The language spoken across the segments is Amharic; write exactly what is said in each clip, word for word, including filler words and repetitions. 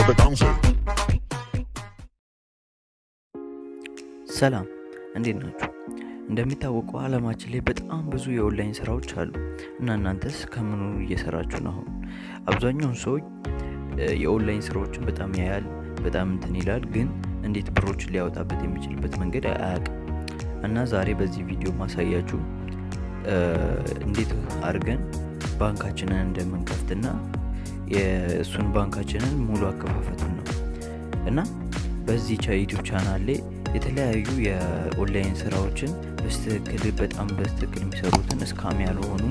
ሰላም እንዴት ናችሁ? እንደሚታወቀው ዓለማችን ላይ በጣም ብዙ የኦንላይን ስራዎች አሉ እና እናንተስ ከምን እየሰራችሁ ነው? አብዛኛው ሰው የኦንላይን ስራዎችን በጣም ያያል፣ በጣም እንትን ይላል፣ ግን እንዴት ብሮችን ሊያወጣበት የሚችልበት መንገድ አያውቅም። እና ዛሬ በዚህ ቪዲዮ ማሳያችሁ እንዴት አድርገን ባንካችንን እንደምንከፍትና የሱን ባንካችንን ሙሉ አከፋፈቱን ነው። እና በዚህ ዩቲዩብ ቻናል ላይ የተለያዩ የኦንላይን ስራዎችን በስትክክል በጣም በስትክክል የሚሰሩትን ስካም ያልሆኑ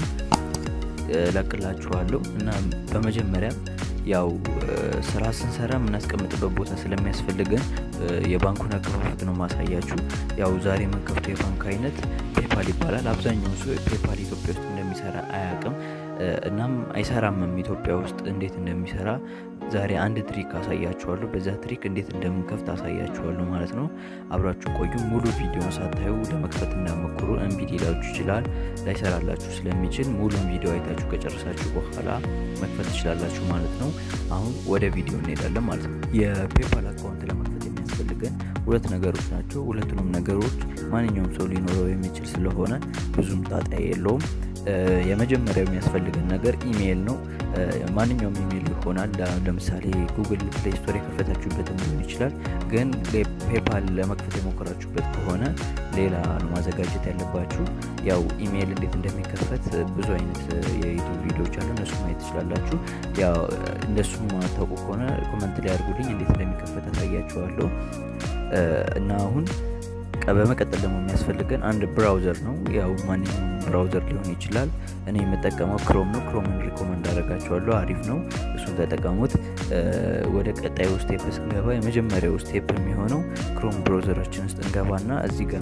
ለቅላችኋለሁ። እና በመጀመሪያ ያው ስራ ስንሰራ የምናስቀምጥበት ቦታ ስለሚያስፈልገን የባንኩን አከፋፈት ነው ማሳያችሁ። ያው ዛሬ የምንከፍተው የባንክ አይነት ፔፓል ይባላል። አብዛኛው ሰው ፔፓል ኢትዮጵያ ውስጥ እንደሚሰራ አያውቅም፣ እናም አይሰራምም ኢትዮጵያ ውስጥ እንዴት እንደሚሰራ ዛሬ አንድ ትሪክ አሳያችኋለሁ። በዛ ትሪክ እንዴት እንደምንከፍት አሳያችኋለሁ ማለት ነው። አብራችሁ ቆዩ። ሙሉ ቪዲዮውን ሳታዩ ለመክፈት እንዳትሞክሩ፣ እምቢ ሊላችሁ ይችላል፣ ላይሰራላችሁ ስለሚችል ሙሉ ቪዲዮ አይታችሁ ከጨረሳችሁ በኋላ መክፈት ትችላላችሁ ማለት ነው። አሁን ወደ ቪዲዮ እንሄዳለን ማለት ነው። የፔፓል አካውንት ለመክፈት የሚያስፈልገን ሁለት ነገሮች ናቸው። ሁለቱንም ነገሮች ማንኛውም ሰው ሊኖረው የሚችል ስለሆነ ብዙም ጣጣ የለውም። የመጀመሪያው የሚያስፈልገን ነገር ኢሜል ነው። ማንኛውም ኢሜል ይሆናል። ለምሳሌ ጉግል ፕሌይ ስቶር የከፈታችሁበት ሊሆን ይችላል። ግን ፔፓል ለመክፈት የሞከራችሁበት ከሆነ ሌላ ነው ማዘጋጀት ያለባችሁ። ያው ኢሜል እንዴት እንደሚከፈት ብዙ አይነት የዩቲዩብ ቪዲዮዎች አሉ፣ እነሱ ማየት ትችላላችሁ። ያው እንደሱ ማታውቁ ከሆነ ኮሜንት ላይ አድርጉልኝ፣ እንዴት እንደሚከፈት አሳያችኋለሁ። እና አሁን በመቀጠል ደግሞ የሚያስፈልገን አንድ ብራውዘር ነው። ያው ማንኛውም ብራውዘር ሊሆን ይችላል። እኔ የምጠቀመው ክሮም ነው። ክሮምን ሪኮመንድ አደርጋችኋለሁ፣ አሪፍ ነው፣ እሱን ተጠቀሙት። ወደ ቀጣዩ ስቴፕ ስንገባ የመጀመሪያው ስቴፕ የሚሆነው ክሮም ብራውዘራችን ውስጥ እንገባና እዚህ ጋር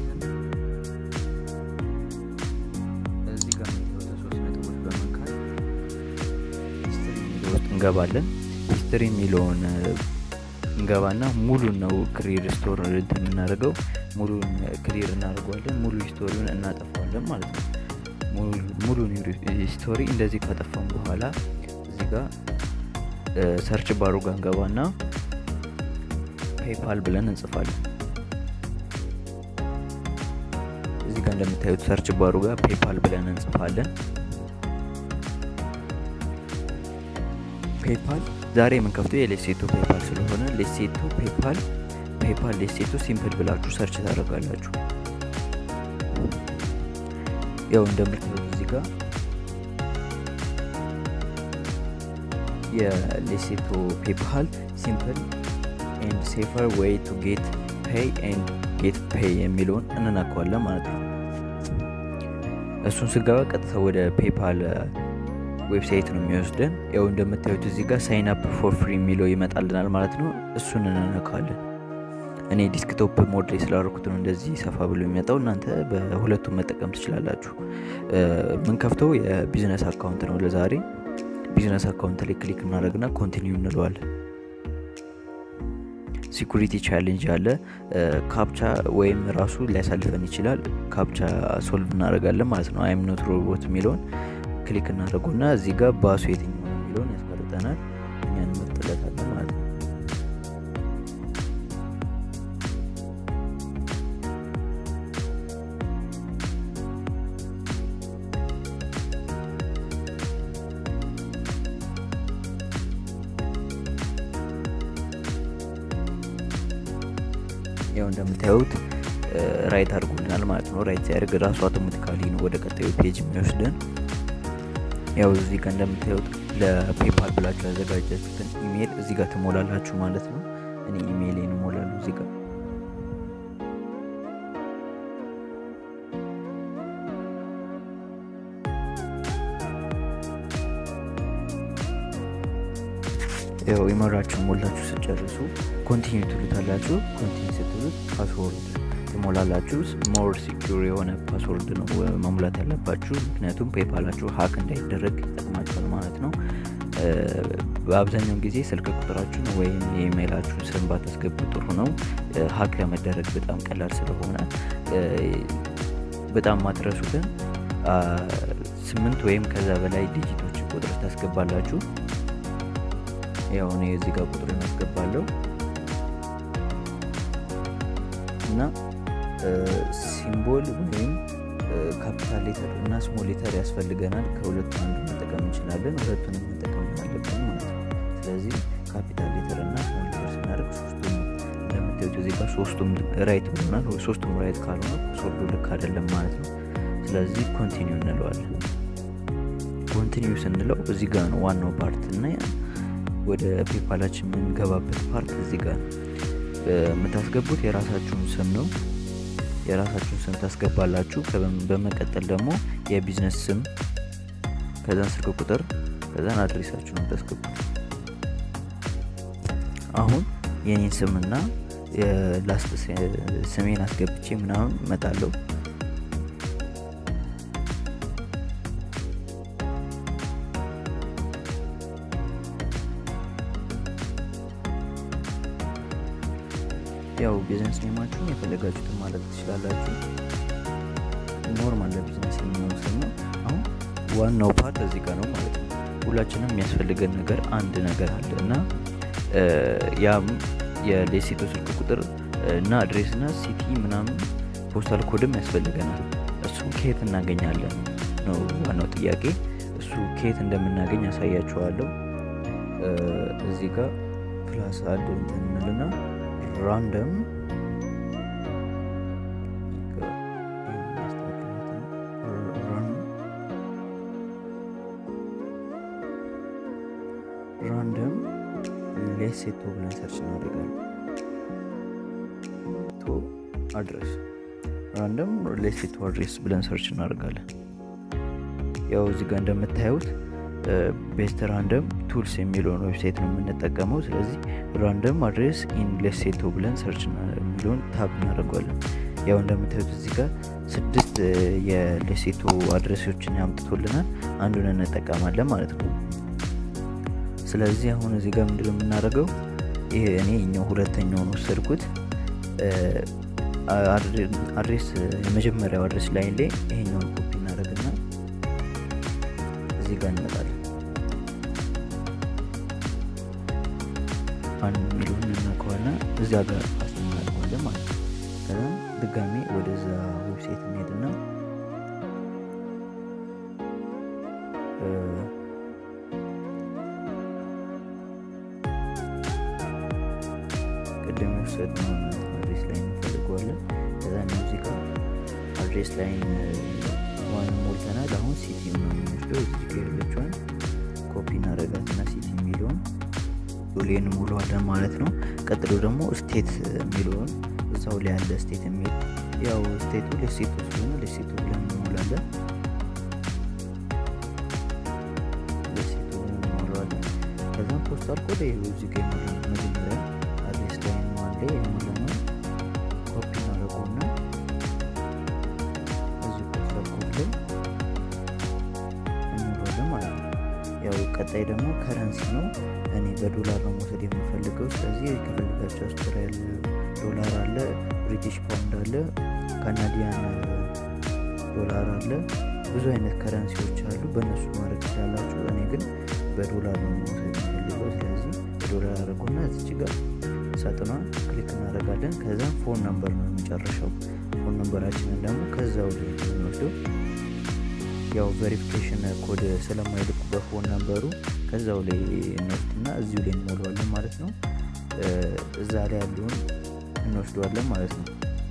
እዚህ ጋር ሶስት ነጥቦች በመንካት ሂስትሪ ውስጥ እንገባለን። ሂስትሪ የሚለውን እንገባና ሙሉ ነው ክሊር ስቶር እንደምናደርገው ሙሉ ክሊር እናደርጋለን። ሙሉ ሂስቶሪውን እናጠፋለን ማለት ነው። ሙሉ ሂስቶሪ እንደዚህ ካጠፋን በኋላ እዚህ ጋር ሰርች ባሩ ጋር እንገባና ፔፓል ብለን እንጽፋለን። እዚህ ጋር እንደምታዩት ሰርች ባሩ ጋር ፔፓል ብለን እንጽፋለን። ፔፓል ዛሬ የምንከፍተው የሌሴቶ ፔፓል ስለሆነ ሌሴቶ ፔፓል ፔፓል ሌሴቶ ሲምፕል ብላችሁ ሰርች ታደርጋላችሁ። ያው እንደምታዩት እዚህ ጋር የሌሴቶ ፔፓል ሲምፕል ኤንድ ሴፈር ዌይ ቱ ጌት ፔይ ኤንድ ጌት ፔይ የሚለውን እንነካዋለን ማለት ነው። እሱን ስገባ ቀጥታ ወደ ፔፓል ዌብሳይት ነው የሚወስደን። ያው እንደምታዩት እዚህ ጋር ሳይን አፕ ፎር ፍሪ የሚለው ይመጣልናል ማለት ነው። እሱን እንነካለን። እኔ ዲስክቶፕ ሞድ ላይ ስላደረኩት ነው እንደዚህ ሰፋ ብሎ የሚመጣው። እናንተ በሁለቱም መጠቀም ትችላላችሁ። ምን ከፍተው የቢዝነስ አካውንት ነው ለዛሬ። ቢዝነስ አካውንት ላይ ክሊክ እናደርግና ኮንቲኒው እንለዋለን። ሲኩሪቲ ቻሌንጅ አለ። ካፕቻ ወይም ራሱ ሊያሳልፈን ይችላል። ካፕቻ ሶልቭ እናደርጋለን ማለት ነው። አይም ኖት ሮቦት የሚለውን ክሊክ እናደርጉና እዚህ ጋር ባሱ የትኛው ነው የሚለውን ያስቀርጠናል። እኛን እንመርጥለታለን ማለት ነው። ያው እንደምታዩት ራይት አድርጎልናል ማለት ነው። ራይት ሲያደርግ ራሱ አውቶማቲካሊ ነው ወደ ቀጣዩ ፔጅ የሚወስደን። ያው እዚህ ጋር እንደምታዩት ለፔፓል ብላችሁ ያዘጋጃችሁትን ኢሜል እዚህ ጋር ትሞላላችሁ ማለት ነው። እኔ ኢሜይሌን እሞላለሁ እዚህ ጋር። ያው ኢሜይላችሁን ሞላችሁ ስጨርሱ ኮንቲኒው ትሉታላችሁ። ኮንቲኒው ስትሉት ፓስወርድ ትሞላላችሁ። ሞር ሲኪዩር የሆነ ፓስወርድ ነው መሙላት ያለባችሁ፣ ምክንያቱም ፔፓላችሁ ሃክ እንዳይደረግ ይጠቅማችኋል ማለት ነው። በአብዛኛው ጊዜ ስልክ ቁጥራችሁን ወይም የኢሜይላችሁን ስም ባታስገቡ ጥሩ ነው። ሃክ ለመደረግ በጣም ቀላል ስለሆነ በጣም ማትረሱትን ስምንት ወይም ከዛ በላይ ዲጂቶች ቁጥር ታስገባላችሁ። ያው እኔ እዚህ ጋር ቁጥሩን አስገባለሁ እና ሲምቦል ወይም ካፒታል ሌተር እና ስሞል ሌተር ያስፈልገናል ከሁለቱ አንዱ መጠቀም እንችላለን ሁለቱንም መጠቀም አለብን ማለት ነው ስለዚህ ካፒታል ሌተር እና ስሞል ሌተር ስናደርግ ሶስቱም እንደምታዩት እዚህ ጋር ሶስቱም ራይት ብለናል ሶስቱም ራይት ካልሆነ ሶልዱ ልክ አይደለም ማለት ነው ስለዚህ ኮንቲኒው እንለዋለን ኮንቲኒው ስንለው እዚህ ጋር ነው ዋናው ፓርት እና ወደ ፔፓላችን የምንገባበት ፓርት እዚህ ጋር የምታስገቡት የራሳችሁን ስም ነው የራሳችሁን ስም ታስገባላችሁ በመቀጠል ደግሞ የቢዝነስ ስም ከዛን ስልክ ቁጥር ከዛን አድሬሳችሁን ታስገቡት አሁን የኔን ስምና የላስት ስሜን አስገብቼ ምናምን መጣለው ያው ቢዝነስ ኔማችሁን የፈለጋችሁትን ማለት ትችላላችሁ ኖርማል ለቢዝነስ የሚሆን ስም ነው አሁን ዋናው ፓርት እዚህ ጋር ነው ማለት ነው ሁላችንም የሚያስፈልገን ነገር አንድ ነገር አለና ያም የሌሲቶ ስልክ ቁጥር እና አድሬስ እና ሲቲ ምናምን ፖስታል ኮድም ያስፈልገናል እሱ ከየት እናገኛለን ነው ዋናው ጥያቄ እሱ ከየት እንደምናገኝ ያሳያችኋለሁ እዚህ ጋር ፕላስ አድ እንተንልና random random leseto ብለን ሰርች እናደርጋለን to address random leseto address ብለን ሰርች እናደርጋለን ያው እዚህ ጋር እንደምታዩት ቤስት ራንደም ቱልስ የሚለውን ዌብሳይት ነው የምንጠቀመው ስለዚህ ራንደም አድሬስ ኢን ሌሴቶ ብለን ሰርች የሚለውን ታብ እናደርጋለን ያው እንደምታዩት እዚህ ጋር ስድስት የሌሴቶ አድሬሶችን ያምጥቶልናል አንዱን እንጠቀማለን ማለት ነው ስለዚህ አሁን እዚህ ጋር ምንድነው የምናደርገው ይሄ እኔ እኛው ሁለተኛውን ወሰድኩት አድሬስ የመጀመሪያው አድሬስ ላይ ላይ ይሄኛውን ኮፒ እናደርግና እዚህ ጋር እንመጣለን አንድ ሚሊዮን እናከዋና እዛ ጋር አስቀምጣለን ማለት ነው ከዛ ድጋሜ ወደዛ ዌብሳይት እንሄድና ቅድም ወሰድነው አድሬስ ላይ እንፈልገዋለን ከዛ እዚህ ጋር አድሬስ ላይ ዋን ሞልተናል አሁን ሲቲ ነው የሚወስደው እዚህ ጋር ያለችውን ኮፒ እናደርጋትና ሲቲ ሚሊዮን ዶሌን ሙሉ አለ ማለት ነው ቀጥሎ ደግሞ ስቴት ሚሊዮን እዛው ላይ ያለ ስቴት የሚል ያው ስቴቱ ለስቴቱ ስለሆነ ለስቴቱ ብለን እንሞላለን ለስቴቱ ብለን እንሞላለን ከዛ ፖስታል ኮድ እዚህ ጋር ነው መጀመሪያ አድሬስ ላይ ነው አለ የሞላነው ኮፒ እናደርገውና እዚህ ፖስታል ኮድ ላይ እንሞላለን ማለት ነው ያው ቀጣይ ደግሞ ከረንሲ ነው እኔ በዶላር ነው መውሰድ የምፈልገው ስለዚህ ከፈልጋቸው አውስትራሊያን ዶላር አለ ብሪቲሽ ፓውንድ አለ ካናዲያን ዶላር አለ ብዙ አይነት ከረንሲዎች አሉ በእነሱ ማድረግ ይችላልላችሁ እኔ ግን በዶላር ነው መውሰድ የምፈልገው ስለዚህ በዶላር አድርጎና እዚህ ጋር ሳጥኗ ክሊክ እናደርጋለን ከዛ ፎን ነምበር ነው የሚጨርሰው ፎን ነምበራችንን ደግሞ ከዛው ላይ እንወስደው ያው ቬሪፊኬሽን ኮድ ስለማይልኩ በፎን ነምበሩ ከዛው ላይ እንወስድና እዚሁ ላይ እንሞላዋለን ማለት ነው እዛ ላይ ያለውን እንወስደዋለን ማለት ነው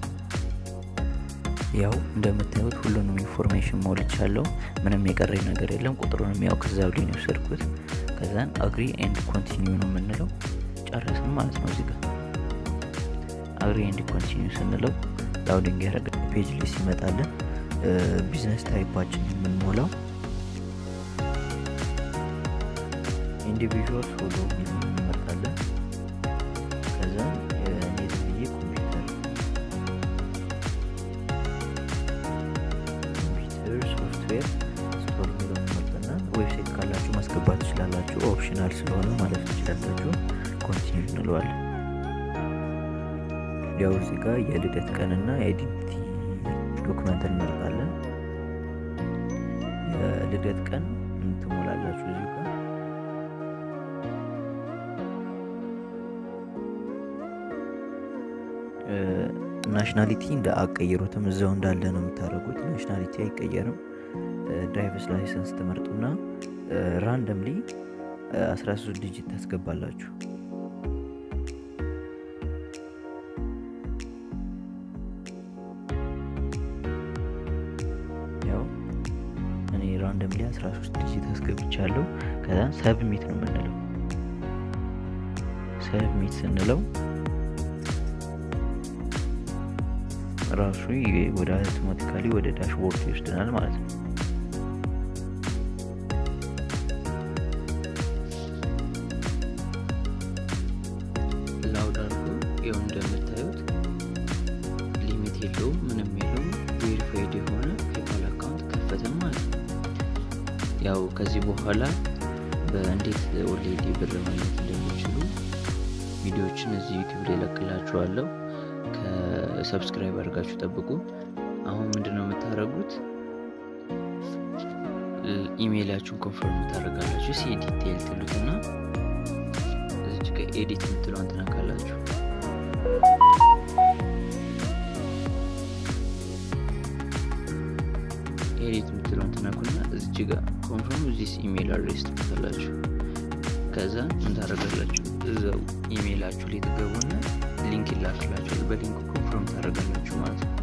ያው እንደምታዩት ሁሉንም ኢንፎርሜሽን ሞልቻለሁ ምንም የቀረኝ ነገር የለም ቁጥሩንም ያው ከዛው ላይ ነው የወሰድኩት ከዛን አግሪ ኤንድ ኮንቲኒው ነው የምንለው ጨረስን ማለት ነው እዚህ ጋር አግሪ ኤንድ ኮንቲኒው ስንለው ላውዲንግ ያደረገ ፔጅ ላይ ሲመጣልን ቢዝነስ ታይፓችን የምንሞላው ኢንዲቪጁዋል ሶሎ የሚለውን እንመርጣለን ከዛ የኔት ብዬ ኮምፒውተር ኮምፒውተር ሶፍትዌር ስቶር የሚለውን እንመርጥና ዌብሳይት ካላችሁ ማስገባት ትችላላችሁ ኦፕሽናል ስለሆነ ማለት ትችላላችሁ ኮንቲኒው እንለዋለን ያው እዚህ ጋር የልደት ቀንና የአይዴንቲቲ ዶክመንት እንመርጣለን የልደት ቀን እንትሞላላችሁ እዚህ ጋር ናሽናሊቲ እንደ አቀይሩትም እዛው እንዳለ ነው የምታደርጉት። ናሽናሊቲ አይቀየርም። ድራይቨርስ ላይሰንስ ትመርጡና ራንደምሊ አስራ ሶስት ዲጂት ታስገባላችሁ። ያው እኔ ራንደምሊ አስራ ሶስት ዲጂት አስገብቻለሁ። ከዛ ሰብሚት ነው የምንለው። ሰብሚት ስንለው ራሱ ወደ አውቶማቲካሊ ወደ ዳሽቦርድ ይወስደናል ማለት ነው። ላውድ አድርጎ ይኸው እንደምታዩት ሊሚት የለውም፣ ምንም የለውም። ቬሪፋይድ የሆነ ፔፓል አካውንት ከፈተ ማለት ነው። ያው ከዚህ በኋላ በእንዴት ኦንላይን ብር ማግኘት እንደምትችሉ ቪዲዮዎችን እዚህ ዩቲዩብ ላይ ለቅላችኋለሁ። ከሰብስክራይብ አድርጋችሁ ጠብቁ። አሁን ምንድነው የምታደርጉት? ኢሜይላችሁን ኮንፈርም ታደርጋላችሁ። ሲ ዲቴል ትሉትና እዚህ ጋር ኤዲት የምትለውን ትነካላችሁ። ኤዲት የምትለውን ትነኩና እዚህ ጋር ኮንፈርም ዚስ ኢሜይል አድሬስ ትሉታላችሁ። ከዛ ምን ታደርጋላችሁ? እዛው ኢሜይላችሁ ላይ ትገቡና ሊንክ ይላክላችኋል። በሊንኩ ኮንፈርም ታደርጋላችሁ ማለት ነው።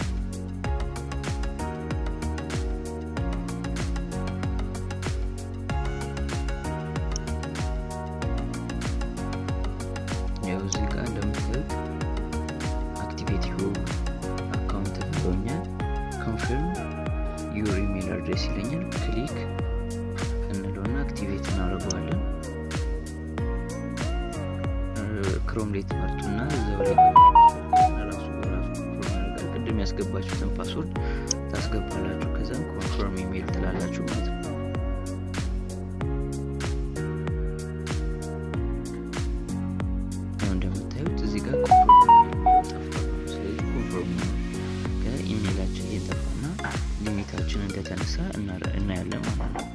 ያው እዚህ ጋር እንደምታዩት አክቲቬት ዩር አካውንት ብሎኛል። ኮንፈርም ዩር ኢሜይል አድሬስ ይለኛል። ክሊክ እንለውና አክቲቬት እናደርገዋለን። ክሮም ላይ ትመርጡና እዛው ላይ ራሱ በራሱ ኮንፈርም ያደርጋል። ቅድም ያስገባችሁትን ፓስወርድ ታስገባላችሁ። ከዛ ኮንፈርም ኢሜይል ትላላችሁ ማለት ነው። ያው እንደምታዩት እዚህ ጋር ኮንፈርም ኢሜይል ጠፍቷል። ስለዚህ ኮንፈርም ከኢሜይላችን እየጠፋና ሊሚታችን እንደተነሳ እናያለን ማለት ነው።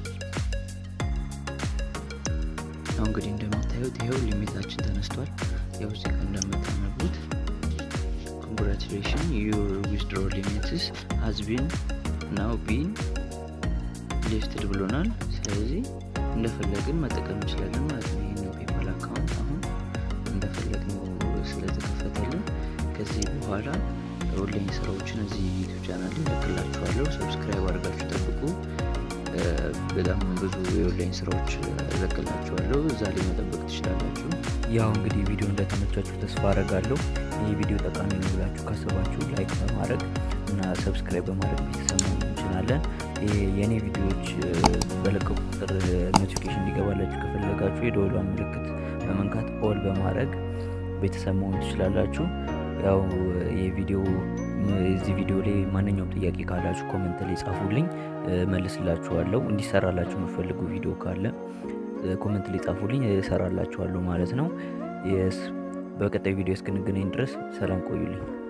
ያው እንግዲህ እንደምታዩት ይሄው ሊሚታችን ተነስቷል። ያው እዚህ ጋር እንደምታነቡት congratulations your withdrawal limits has been now been lifted ብሎናል። ስለዚህ እንደፈለግን መጠቀም እንችላለን ማለት ነው። ይሄን ፔፓል አካውንት አሁን እንደፈለግን ስለተከፈተልን ከዚህ በኋላ ኦንላይን ስራዎችን እዚህ ዩቲዩብ ቻናል ላይ ለቅላችኋለሁ። ሰብስክራይብ አድርጋችሁ ጠብቁ። በጣም ብዙ የኦንላይን ስራዎች ለቅላችኋለሁ። እዛ ላይ መጠበቅ ትችላላችሁ። ያው እንግዲህ ቪዲዮ እንደተመቻችሁ ተስፋ አደርጋለሁ። ይህ ቪዲዮ ጠቃሚ ነው ብላችሁ ካሰባችሁ ላይክ በማድረግ እና ሰብስክራይብ በማድረግ ቤተሰብ መሆን እንችላለን። የኔ ቪዲዮዎች በለቀቁ ቁጥር ኖቲፊኬሽን እንዲገባላችሁ ከፈለጋችሁ የደወሏን ምልክት በመንካት ኦል በማድረግ ቤተሰብ መሆን ትችላላችሁ። ያው የቪዲዮ እዚህ ቪዲዮ ላይ ማንኛውም ጥያቄ ካላችሁ ኮሜንት ላይ ጻፉልኝ፣ መልስላችኋለሁ። እንዲሰራላችሁ የምትፈልጉ ቪዲዮ ካለ ኮሜንት ላይ ጻፉልኝ፣ እሰራላችኋለሁ ማለት ነው። በቀጣይ ቪዲዮ እስክንገናኝ ድረስ ሰላም ቆዩልኝ።